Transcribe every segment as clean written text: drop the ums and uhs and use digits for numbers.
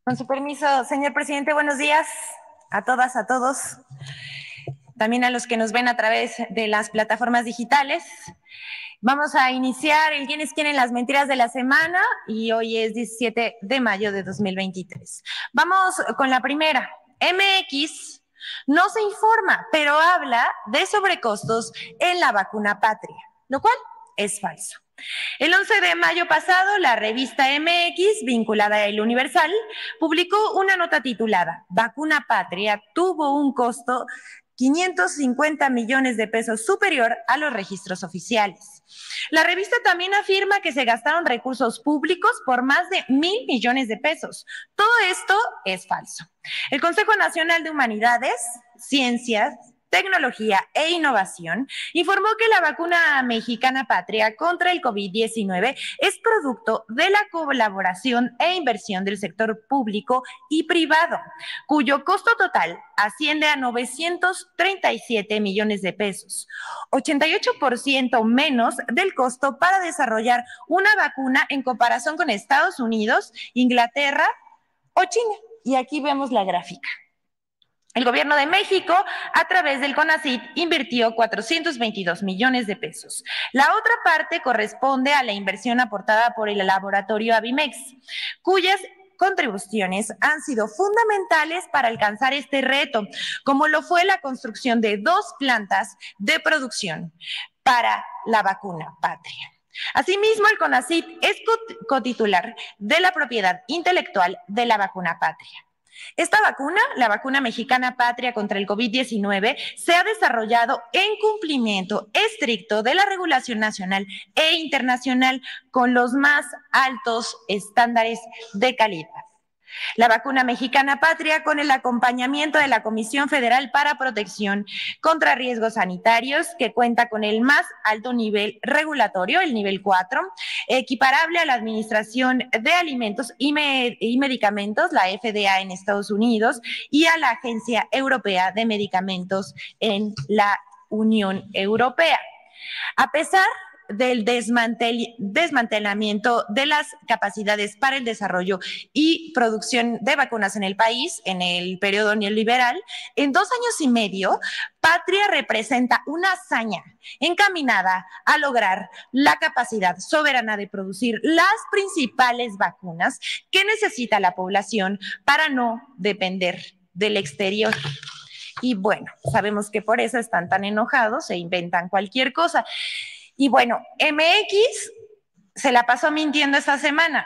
Con su permiso, señor presidente, buenos días a todas, a todos, también a los que nos ven a través de las plataformas digitales. Vamos a iniciar el ¿Quiénes quieren las mentiras de la semana? Y hoy es 17 de mayo de 2023. Vamos con la primera. MX no se informa, pero habla de sobrecostos en la vacuna patria, lo cual es falso. El 11 de mayo pasado, la revista MX, vinculada a El Universal, publicó una nota titulada Vacuna Patria tuvo un costo 550 millones de pesos superior a los registros oficiales. La revista también afirma que se gastaron recursos públicos por más de 1,000 millones de pesos. Todo esto es falso. El Consejo Nacional de Humanidades, Ciencias, Tecnología e Innovación informó que la vacuna mexicana patria contra el COVID-19 es producto de la colaboración e inversión del sector público y privado, cuyo costo total asciende a 937 millones de pesos, 88% menos del costo para desarrollar una vacuna en comparación con Estados Unidos, Inglaterra o China. Y aquí vemos la gráfica. El gobierno de México, a través del CONACYT, invirtió 422 millones de pesos. La otra parte corresponde a la inversión aportada por el laboratorio Avimex, cuyas contribuciones han sido fundamentales para alcanzar este reto, como lo fue la construcción de 2 plantas de producción para la vacuna patria. Asimismo, el CONACYT es cotitular de la propiedad intelectual de la vacuna patria. Esta vacuna, la vacuna mexicana patria contra el COVID-19, se ha desarrollado en cumplimiento estricto de la regulación nacional e internacional con los más altos estándares de calidad. La vacuna mexicana patria, con el acompañamiento de la Comisión Federal para Protección contra Riesgos Sanitarios, que cuenta con el más alto nivel regulatorio, el nivel 4, equiparable a la Administración de Alimentos y Medicamentos, la FDA en Estados Unidos, y a la Agencia Europea de Medicamentos en la Unión Europea. A pesar del desmantelamiento de las capacidades para el desarrollo y producción de vacunas en el país en el periodo neoliberal, en 2 años y medio, Patria representa una hazaña encaminada a lograr la capacidad soberana de producir las principales vacunas que necesita la población para no depender del exterior. Y bueno, sabemos que por eso están tan enojados e inventan cualquier cosa. Y bueno, MX se la pasó mintiendo esta semana.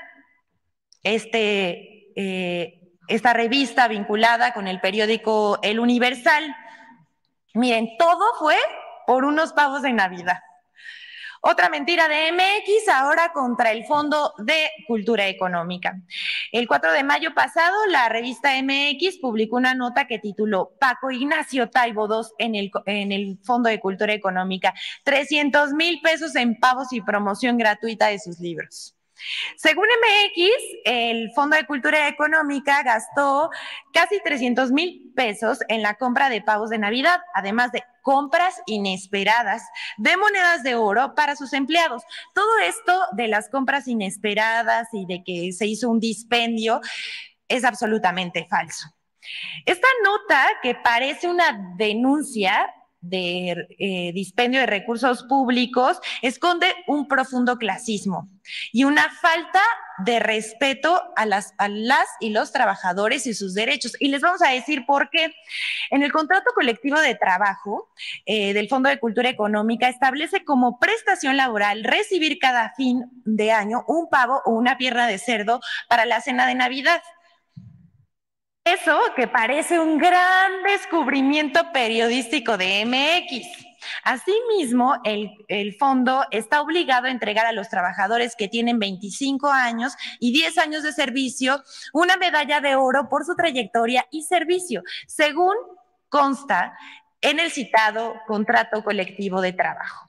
Esta revista vinculada con el periódico El Universal. Miren, todo fue por unos pavos de Navidad. Otra mentira de MX, ahora contra el Fondo de Cultura Económica. El 4 de mayo pasado, la revista MX publicó una nota que tituló Paco Ignacio Taibo II en el Fondo de Cultura Económica, 300,000 pesos en pagos y promoción gratuita de sus libros. Según MX, el Fondo de Cultura Económica gastó casi 300,000 pesos en la compra de pavos de Navidad, además de compras inesperadas de monedas de oro para sus empleados. Todo esto de las compras inesperadas y de que se hizo un dispendio es absolutamente falso. Esta nota, que parece una denuncia de dispendio de recursos públicos, esconde un profundo clasismo y una falta de respeto a las y los trabajadores y sus derechos. Y les vamos a decir por qué. En el contrato colectivo de trabajo del Fondo de Cultura Económica establece como prestación laboral recibir cada fin de año un pavo o una pierna de cerdo para la cena de Navidad. Eso que parece un gran descubrimiento periodístico de MX. Asimismo, el fondo está obligado a entregar a los trabajadores que tienen 25 años y 10 años de servicio una medalla de oro por su trayectoria y servicio, según consta en el citado contrato colectivo de trabajo.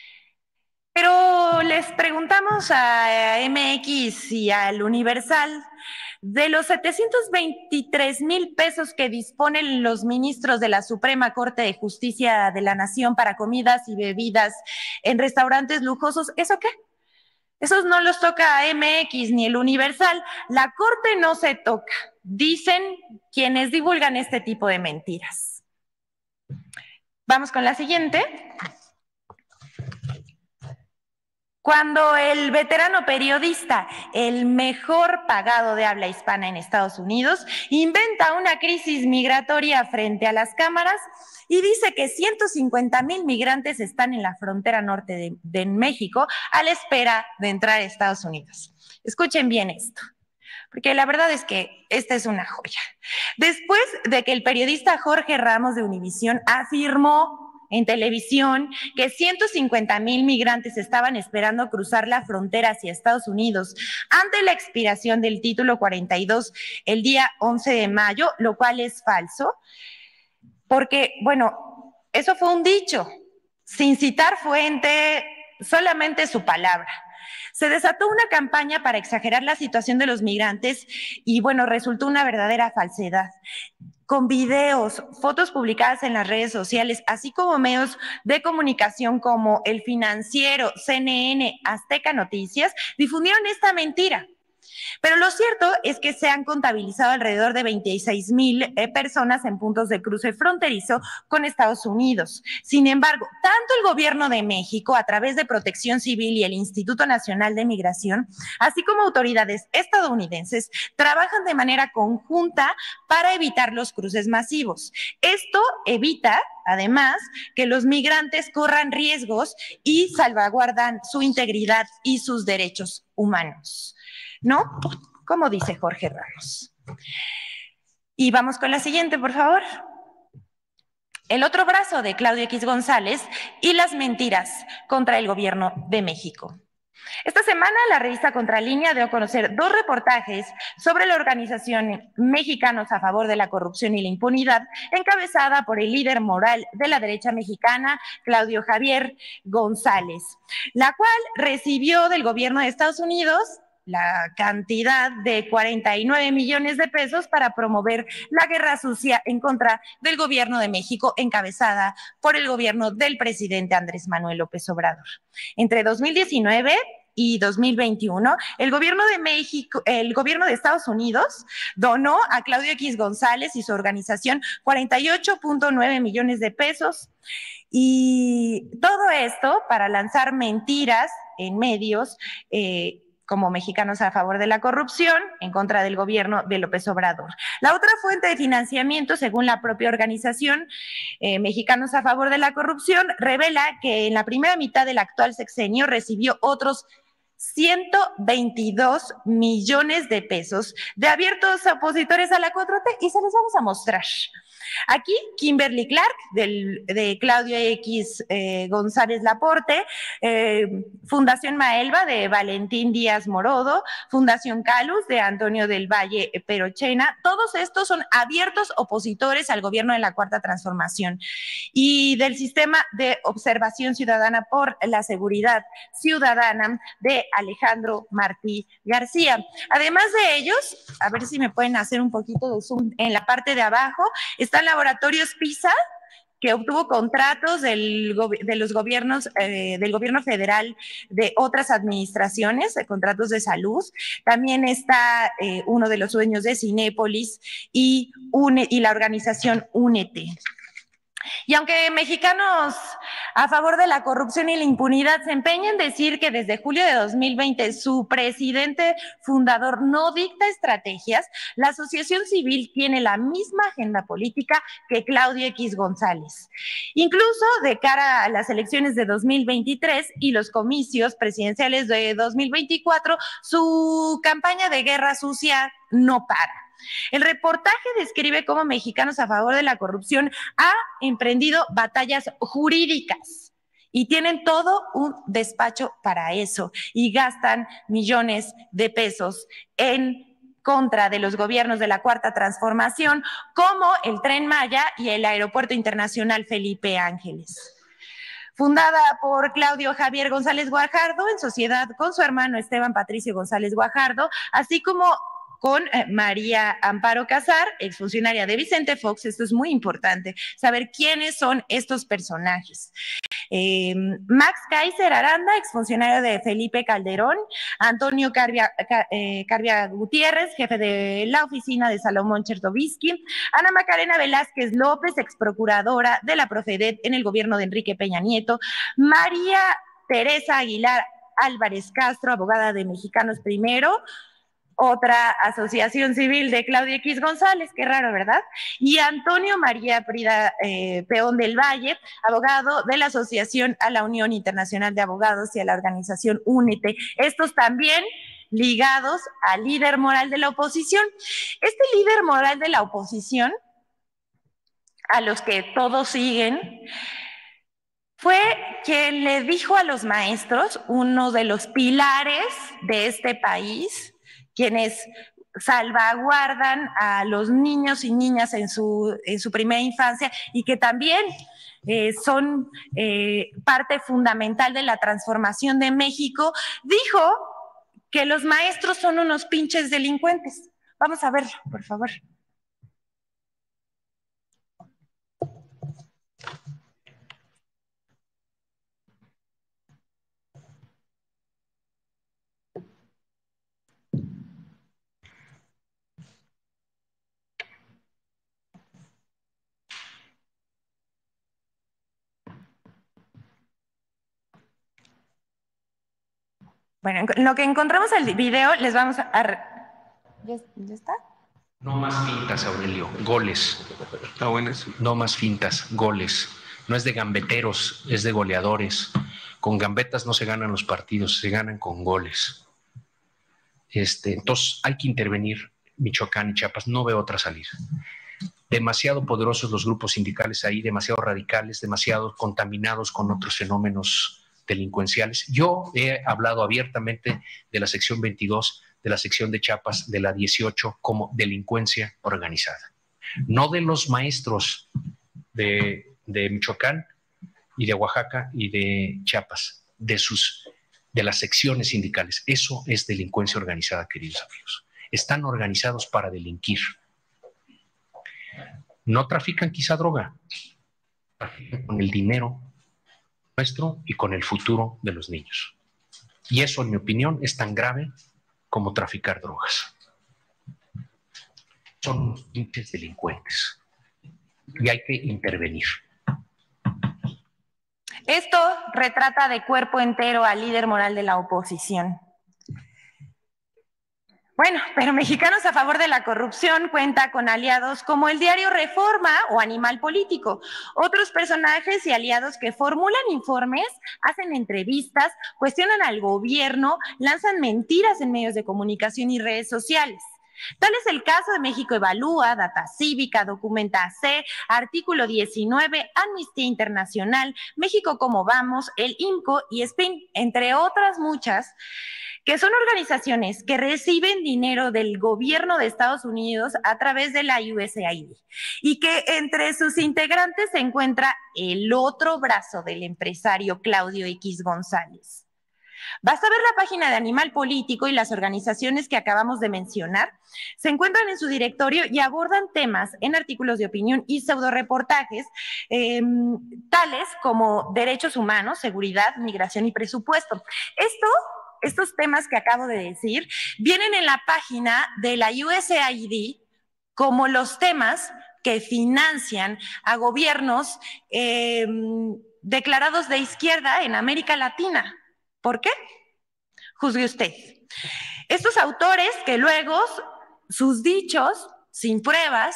Pero les preguntamos a MX y al Universal, de los 723,000 pesos que disponen los ministros de la Suprema Corte de Justicia de la Nación para comidas y bebidas en restaurantes lujosos, ¿eso qué? Esos no los toca MX ni el Universal. La Corte no se toca, dicen quienes divulgan este tipo de mentiras. Vamos con la siguiente. Cuando el veterano periodista, el mejor pagado de habla hispana en Estados Unidos, inventa una crisis migratoria frente a las cámaras y dice que 150,000 migrantes están en la frontera norte de México a la espera de entrar a Estados Unidos. Escuchen bien esto, porque la verdad es que esta es una joya. Después de que el periodista Jorge Ramos de Univisión afirmó en televisión que 150,000 migrantes estaban esperando cruzar la frontera hacia Estados Unidos ante la expiración del título 42 el día 11 de mayo, lo cual es falso, porque, bueno, eso fue un dicho, sin citar fuente, solamente su palabra. Se desató una campaña para exagerar la situación de los migrantes y, bueno, resultó una verdadera falsedad. Con videos, fotos publicadas en las redes sociales, así como medios de comunicación como El Financiero, CNN, Azteca Noticias, difundieron esta mentira. Pero lo cierto es que se han contabilizado alrededor de 26,000 personas en puntos de cruce fronterizo con Estados Unidos. Sin embargo, tanto el gobierno de México, a través de Protección Civil y el Instituto Nacional de Migración, así como autoridades estadounidenses, trabajan de manera conjunta para evitar los cruces masivos. Esto evita, además, que los migrantes corran riesgos y salvaguardan su integridad y sus derechos humanos, ¿no? Como dice Jorge Ramos. Y vamos con la siguiente, por favor. El otro brazo de Claudio X González y las mentiras contra el gobierno de México. Esta semana la revista Contralínea dio a conocer 2 reportajes sobre la organización Mexicanos a favor de la corrupción y la impunidad, encabezada por el líder moral de la derecha mexicana, Claudio Javier González, la cual recibió del gobierno de Estados Unidos la cantidad de 49 millones de pesos para promover la guerra sucia en contra del gobierno de México, encabezada por el gobierno del presidente Andrés Manuel López Obrador. Entre 2019 y 2021, el gobierno de México, el gobierno de Estados Unidos donó a Claudio X González y su organización 48.9 millones de pesos. Y todo esto para lanzar mentiras en medios, como Mexicanos a favor de la corrupción, en contra del gobierno de López Obrador. La otra fuente de financiamiento, según la propia organización Mexicanos a favor de la corrupción, revela que en la primera mitad del actual sexenio recibió otros 122 millones de pesos de abiertos opositores a la 4T y se los vamos a mostrar. Aquí, Kimberly Clark, de Claudio X González Laporte, Fundación Maelba, de Valentín Díaz Morodo, Fundación Calus, de Antonio del Valle Perochena, todos estos son abiertos opositores al gobierno de la Cuarta Transformación y del Sistema de Observación Ciudadana por la Seguridad Ciudadana de Alejandro Martí García. Además de ellos, a ver si me pueden hacer un poquito de zoom en la parte de abajo, están Laboratorios PISA, que obtuvo contratos de los gobiernos, del gobierno federal, de otras administraciones, de contratos de salud. También está uno de los dueños de Cinépolis y la organización Únete. Y aunque Mexicanos a favor de la corrupción y la impunidad se empeña en decir que desde julio de 2020 su presidente fundador no dicta estrategias, la asociación civil tiene la misma agenda política que Claudio X González. Incluso de cara a las elecciones de 2023 y los comicios presidenciales de 2024, su campaña de guerra sucia no para. El reportaje describe cómo Mexicanos a favor de la corrupción ha emprendido batallas jurídicas y tienen todo un despacho para eso y gastan millones de pesos en contra de los gobiernos de la Cuarta Transformación, como el Tren Maya y el Aeropuerto Internacional Felipe Ángeles. Fundada por Claudio Javier González Guajardo en sociedad con su hermano Esteban Patricio González Guajardo, así como con María Amparo Casar, exfuncionaria de Vicente Fox. Esto es muy importante, saber quiénes son estos personajes. Max Kaiser Aranda, exfuncionario de Felipe Calderón, Antonio Carvia Gutiérrez, jefe de la oficina de Salomón Chertovisky, Ana Macarena Velázquez López, exprocuradora de la Profedet en el gobierno de Enrique Peña Nieto, María Teresa Aguilar Álvarez Castro, abogada de Mexicanos Primero, otra asociación civil de Claudia X González, qué raro, ¿verdad? Y Antonio María Prida Peón del Valle, abogado de la Asociación a la Unión Internacional de Abogados y a la organización Únete. Estos también ligados al líder moral de la oposición. Este líder moral de la oposición, a los que todos siguen, fue quien le dijo a los maestros, uno de los pilares de este país, quienes salvaguardan a los niños y niñas en su primera infancia y que también son parte fundamental de la transformación de México, dijo que los maestros son unos pinches delincuentes. Vamos a verlo, por favor. Bueno, en lo que encontramos el video, les vamos a... ¿Ya está? No más fintas, Aurelio, goles. Está bueno eso. No más fintas, goles. No es de gambeteros, es de goleadores. Con gambetas no se ganan los partidos, se ganan con goles. Entonces hay que intervenir Michoacán y Chiapas, no veo otra salida. Demasiado poderosos los grupos sindicales ahí, demasiado radicales, demasiado contaminados con otros fenómenos delincuenciales. Yo he hablado abiertamente de la sección 22, de la sección de Chiapas, de la 18 como delincuencia organizada. No de los maestros de Michoacán y de Oaxaca y de Chiapas, de las secciones sindicales. Eso es delincuencia organizada, queridos amigos. Están organizados para delinquir. No trafican quizá droga, trafican con el dinero nuestro y con el futuro de los niños. Y eso, en mi opinión, es tan grave como traficar drogas. Son pinches delincuentes y hay que intervenir. Esto retrata de cuerpo entero al líder moral de la oposición. Bueno, pero Mexicanos a Favor de la Corrupción cuenta con aliados como el diario Reforma o Animal Político, otros personajes y aliados que formulan informes, hacen entrevistas, cuestionan al gobierno, lanzan mentiras en medios de comunicación y redes sociales. Tal es el caso de México Evalúa, Data Cívica, Documenta AC, Artículo 19, Amnistía Internacional, México Cómo Vamos, el IMCO y SPIN, entre otras muchas, que son organizaciones que reciben dinero del gobierno de Estados Unidos a través de la USAID y que entre sus integrantes se encuentra el otro brazo del empresario Claudio X González. Basta ver la página de Animal Político y las organizaciones que acabamos de mencionar se encuentran en su directorio y abordan temas en artículos de opinión y pseudoreportajes tales como derechos humanos, seguridad, migración y presupuesto. Estos temas que acabo de decir vienen en la página de la USAID como los temas que financian a gobiernos declarados de izquierda en América Latina. ¿Por qué? Juzgue usted. Estos autores que luego sus dichos, sin pruebas,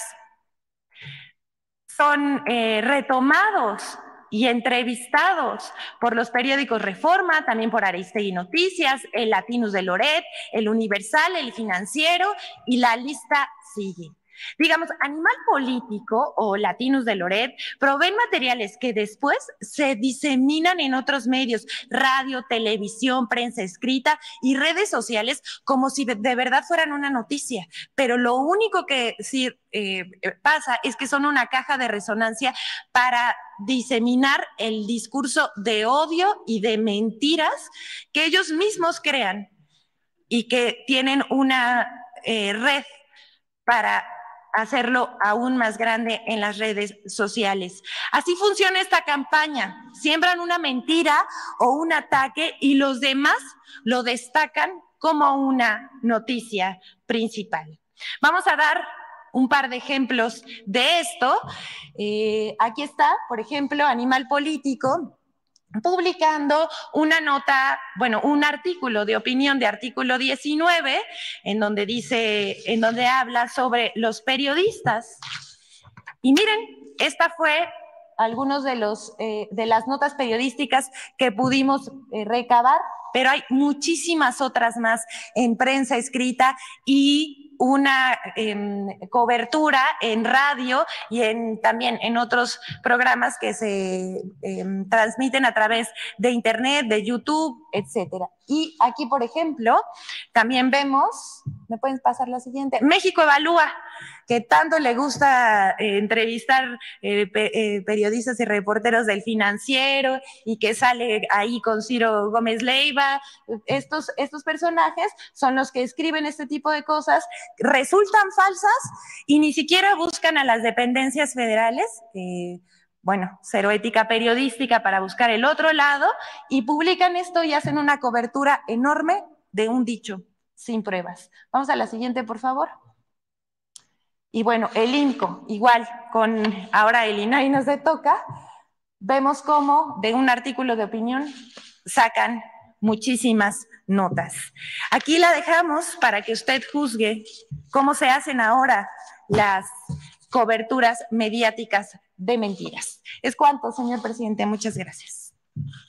son retomados y entrevistados por los periódicos Reforma, también por Aristegui Noticias, el Latinus de Loret, el Universal, el Financiero, y la lista sigue. Digamos, Animal Político o Latinus de Loret proveen materiales que después se diseminan en otros medios, radio, televisión, prensa escrita y redes sociales como si de verdad fueran una noticia. Pero lo único que sí pasa es que son una caja de resonancia para diseminar el discurso de odio y de mentiras que ellos mismos crean y que tienen una red para hacerlo aún más grande en las redes sociales. Así funciona esta campaña. Siembran una mentira o un ataque y los demás lo destacan como una noticia principal. Vamos a dar un par de ejemplos de esto. Aquí está, por ejemplo, Animal Político, publicando una nota, bueno, un artículo de opinión de artículo 19, en donde habla sobre los periodistas. Y miren, esta fue algunos de las notas periodísticas que pudimos recabar, pero hay muchísimas otras más en prensa escrita y una cobertura en radio y también en otros programas que se transmiten a través de internet, de YouTube, etcétera. Y aquí, por ejemplo, también vemos, ¿me pueden pasar la siguiente? México Evalúa, que tanto le gusta entrevistar periodistas y reporteros del Financiero y que sale ahí con Ciro Gómez Leiva. Estos personajes son los que escriben este tipo de cosas, resultan falsas y ni siquiera buscan a las dependencias federales, bueno, cero ética periodística para buscar el otro lado, y publican esto y hacen una cobertura enorme de un dicho sin pruebas. Vamos a la siguiente, por favor. Y bueno, el INCO, igual, con ahora el INAI nos toca, vemos cómo de un artículo de opinión sacan muchísimas notas. Aquí la dejamos para que usted juzgue cómo se hacen ahora las coberturas mediáticas de mentiras. Es cuanto, señor presidente. Muchas gracias.